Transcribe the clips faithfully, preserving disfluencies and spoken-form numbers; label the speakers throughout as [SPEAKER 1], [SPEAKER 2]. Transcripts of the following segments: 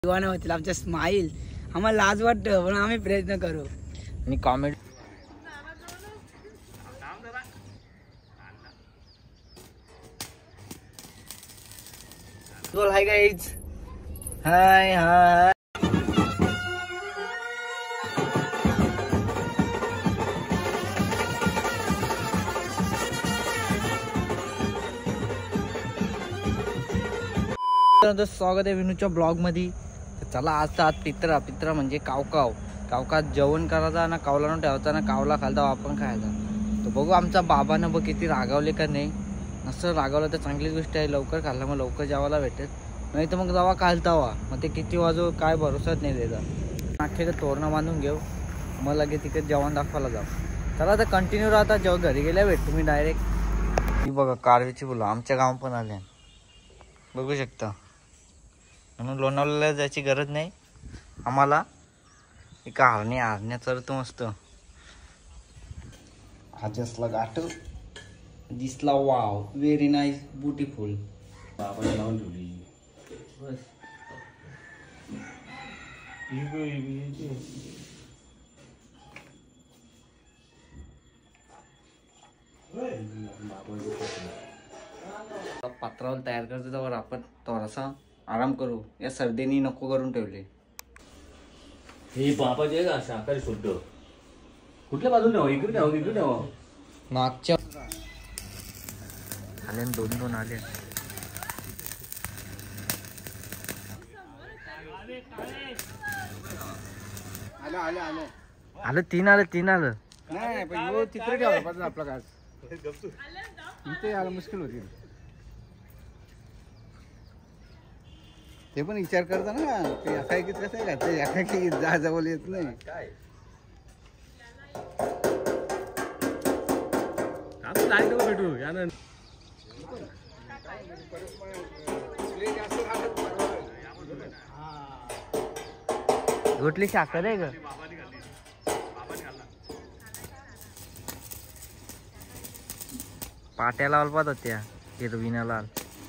[SPEAKER 1] दिवाना होतील आमच्या स्माईल. आम्हाला लाज वाटतं पण आम्ही प्रयत्न करू.
[SPEAKER 2] आणि कॉमेंट बोल. Hi guys. Hi hi. स्वागत आहे विनूच्या ब्लॉग मध्ये. चला आज तर आज पित्रा पित्रा म्हणजे कावकाव कावकात जेवण करायचा ना कावला न ठेवायचा ना कावला खालता आपण खायचा. तर बघू आमचा बाबानं बघ किती रागावले का नाही. असं रागावलं तर चांगली गोष्ट आहे. लवकर खाल्ला मग लवकर जेवायला भेटेल. नाही तर मग जेव्हा खालता वा मग ते किती वाजू काय भरोसाच नाही त्याचा. अख्खे तोरणं बांधून घेऊ मग लगेच तिकडे जेवण दाखवायला जाऊ. चला आता कंटिन्यू राहता जेव्हा घरी गेल्या भेटतो मी डायरेक्ट. ही बघा कारवीची फुलं आमच्या गाव पण आल्या बघू शकता. म्हणून लोणावळ्याला जायची गरज नाही आम्हाला. एका हरण्या हरण्या चरतो मस्त. हा जसला गाठ दिसला. Wow very nice beautiful.
[SPEAKER 3] बाबाला लावून ठेवली
[SPEAKER 2] बस. पात्रावर तयार करतो त्यावर आपण थोडासा आराम करू. या सर्दीनी नको करून ठेवले.
[SPEAKER 3] हे बाबाचे का शाकाहारी शुद्ध कुठल्या बाजूने न्यावं इकडे न्यावं इकडे न्यावं.
[SPEAKER 2] मागच्या आले दोन दोन आले.
[SPEAKER 1] आलं आलं आलं
[SPEAKER 2] आलं तीन आलं तीन आलं.
[SPEAKER 1] नाही पण तिकडे ठेवायला पाहिजे आपला घास. इथे यायला मुश्किल होती. ते पण विचार करता ना ते एकाएकीत कसं आहे का ते एकाएकी जा जवळ येत नाही.
[SPEAKER 3] काय भेटू यानं
[SPEAKER 2] घोटली साखर आहे ग. पाट्या लावल पाहतात त्या हिरवीना लाल.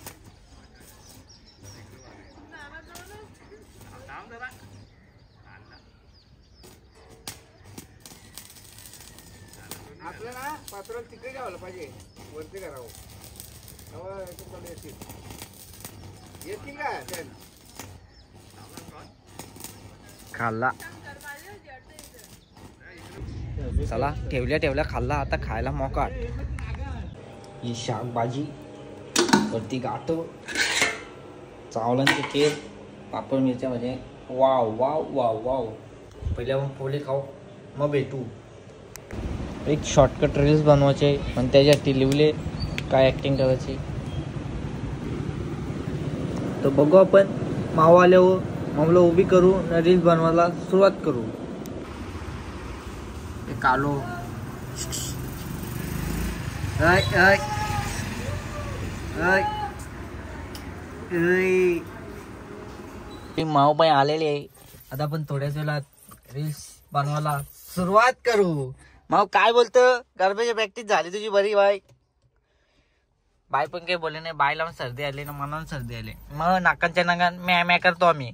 [SPEAKER 1] आपल्याला पात्र तिकडे घ्यावं पाहिजे वरती करावं. येतील का
[SPEAKER 2] खाल्ला. चला ठेवल्या ठेवल्या खाल्ला. आता खायला मोकाट. ही शाकभाजी वरती गाठो चावलांचे केर पापड मिरच्या म्हणजे वाव वाव वाव वाव. पहिले मग पोले खाऊ मग भेटू. एक शॉर्टकट रील्स बनवायचे पण त्याच्यासाठी लिवले काय ॲक्टिंग करायची. तर बघू आपण माव आल्यावर मावला उभी करू रील्स बनवायला सुरुवात करू. एक आलो माव पण आलेले आहे. आता आपण थोड्याच वेळात रील्स बनवायला सुरुवात करू. माव काय बोलतं गरबेची प्रॅक्टिस झाली तुझी बरी बाय. बाय पण काही बोलले नाही. बायला पण सर्दी आली ना मनाला सर्दी आली मग नाकांच्या नाकात मॅ मॅ करतो आम्ही.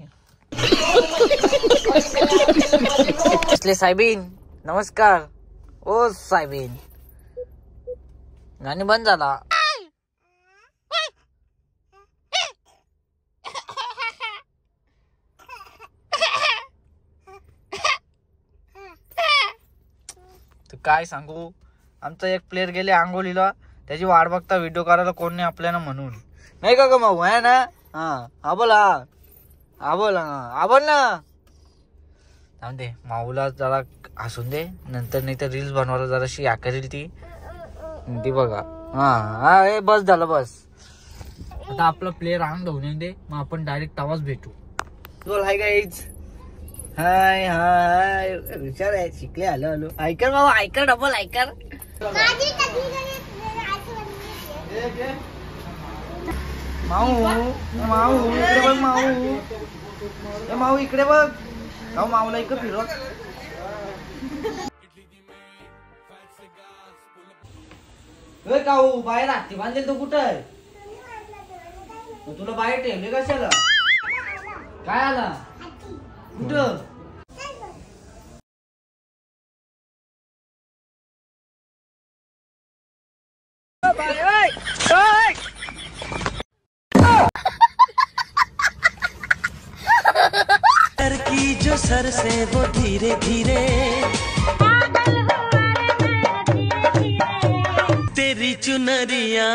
[SPEAKER 2] साहेबीन नमस्कार. ओ साहेबीन गाणी बंद झाला. काय सांगू आमचा एक प्लेअर गेले आंघोळीला. त्याची वाट बघता व्हिडिओ करायला कोण नाही आपल्याला म्हणून नाही का ग माऊ आहे ना. हा हा बोल हा हा बोल हा बोल ना. थांबते माऊला जरा हसून दे नंतर नाही तर रील्स बनवायला जराशी या करेल ती ती बघा. हा हा हे बस झालं बस. आता आपला प्लेअर अंग धुवून येऊन दे मग आपण डायरेक्ट तवाच भेटू. बोल हाय गाईज. हाय हाय विचार आहे शिकले. आलो आलो ऐकर बाबा ऐकर डबल ऐकर. माऊ माऊ इकडे बघ माऊ माऊ इकडे बघ. अहो माऊला इकडे फिरव. काऊ बाहेर हाती बांधेल तो कुठं आहे. तुला बाहेर ठेवले कशाला काय आला. कुठं
[SPEAKER 4] की जो सर से वो धीरे धीरे तेरी चुनरिया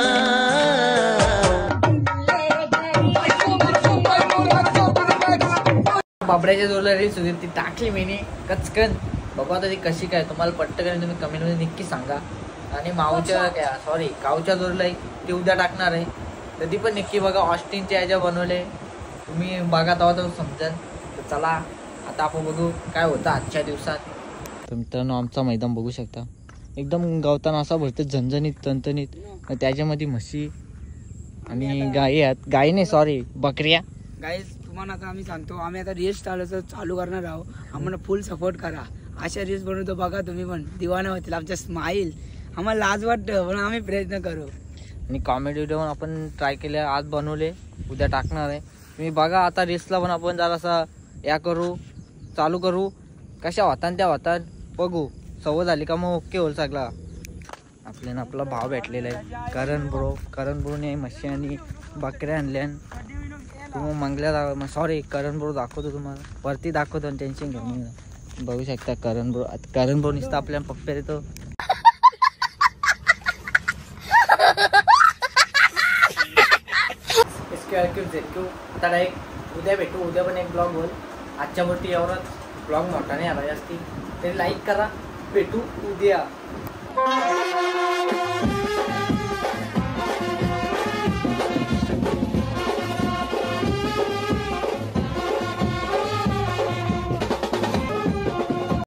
[SPEAKER 2] बाबड्याच्या जोरला रील्स होती ती टाकली मी कचकन. बघू आता ती कशी काय तुम्हाला पट्ट करेल तुम्ही कमेंटमध्ये नक्की सांगा. आणि माऊच्या काय सॉरी कावच्या जोरला ती उद्या टाकणार आहे तर ती पण नक्की बघा. ऑस्टिनच्या ह्याच्या बनवले तुम्ही बघा तेव्हा तर समजेल. तर चला आता आपण बघू काय होतं आजच्या दिवसात. तर मित्रांनो आमचा मैदान बघू शकता एकदम गवताना असा भरते झणझणीत तणतणीत. त्याच्यामध्ये म्हशी आणि गायी आहेत. गायी नाही सॉरी बकऱ्या.
[SPEAKER 5] गाईज तुम्हाला आता आम्ही सांगतो आम्ही आता रील्स चालू चालू करणार आहोत. आम्हाला फुल सपोर्ट करा. अशा रील्स बनवतो बघा तुम्ही पण दिवाना होतील आमच्या स्माईल. आम्हाला लाज वाटतं पण आम्ही प्रयत्न करू.
[SPEAKER 2] आणि कॉमेडी व्हिडिओ आपण ट्राय केले आज बनवले उद्या टाकणार आहे. तुम्ही बघा आता रील्सला पण आपण जरासा या करू चालू करू. कशा होतात त्या होतात बघू. सवय झाली का मग ओके होईल सगळा. आपल्याला आपला भाव भेटलेला आहे करण ब्रो. करण ब्रोने म्हशी आणि बकऱ्या आणल्या. तुम्ही मंगल्या सॉरी करण ब्रो दाखवतो तुम्हाला वरती दाखवतो. टेन्शन घेऊन बघू शकता करण ब्रो. करण ब्रो नुसतं आपल्याला पप्प्या देतो. आता एक उद्या भेटू. उद्या पण एक ब्लॉग होईल. आजच्या गोष्टी एवढंच. ब्लॉग मोठा नाही आला जास्ती तरी लाईक करा. भेटू उद्या.